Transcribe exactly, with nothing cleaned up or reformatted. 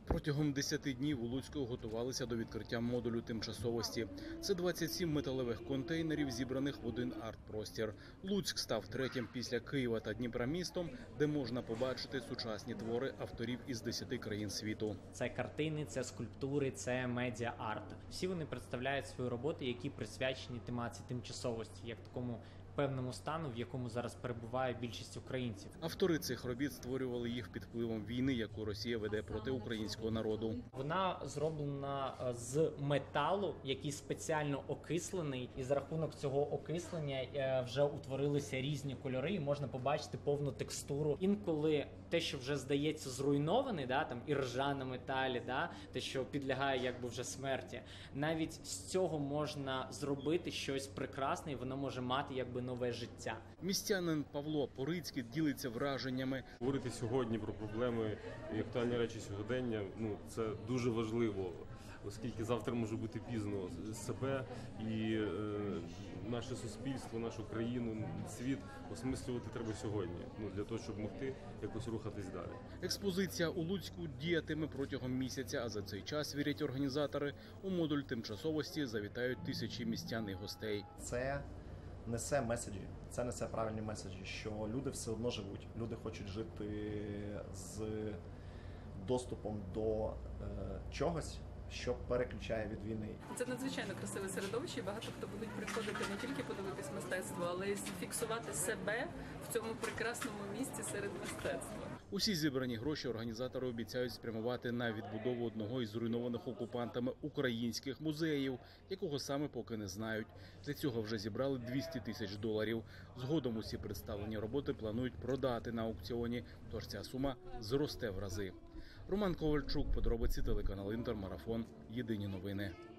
Протягом десяти днів у Луцьку готувалися до відкриття модулю тимчасовості. Це двадцять сім металевих контейнерів, зібраних в один арт-простір. Луцьк став третім після Києва та Дніпра містом, де можна побачити сучасні твори авторів із десяти країн світу. Це картини, це скульптури, це медіа-арт. Всі вони представляють свої роботи, які присвячені тематиці тимчасовості, як такому певному стану, в якому зараз перебуває більшість українців. Автори цих робіт створювали їх під впливом війни, яку Росія веде проти українського народу. Вона зроблена з металу, який спеціально окислений, і за рахунок цього окислення вже утворилися різні кольори, і можна побачити повну текстуру. Інколи те, що вже здається зруйнований, да, там іржа на металі, да, те, що підлягає якби вже смерті, навіть з цього можна зробити щось прекрасне, і воно може мати якби нове життя. Містянин Павло Порицький ділиться враженнями. Говорити сьогодні про проблеми і актуальні речі сьогодення, ну, це дуже важливо, оскільки завтра може бути пізно. Себе і е, наше суспільство, нашу країну, світ осмислювати треба сьогодні, ну, для того, щоб могти якось рухатись далі. Експозиція у Луцьку діятиме протягом місяця, а за цей час, вірять організатори, у модуль тимчасовості завітають тисячі містян і гостей. Це несе меседжі, це несе правильні меседжі, що люди все одно живуть, люди хочуть жити з доступом до е, чогось, що переключає від війни. Це надзвичайно красиве середовище, і багато хто будуть приходити не тільки подивитись мистецтво, але й фіксувати себе в цьому прекрасному місці серед мистецтва. Усі зібрані гроші організатори обіцяють спрямувати на відбудову одного із зруйнованих окупантами українських музеїв, якого саме поки не знають. Для цього вже зібрали двісті тисяч доларів. Згодом усі представлені роботи планують продати на аукціоні, тож ця сума зросте в рази. Роман Ковальчук, подробиці, телеканал Інтер, Марафон, Єдині новини.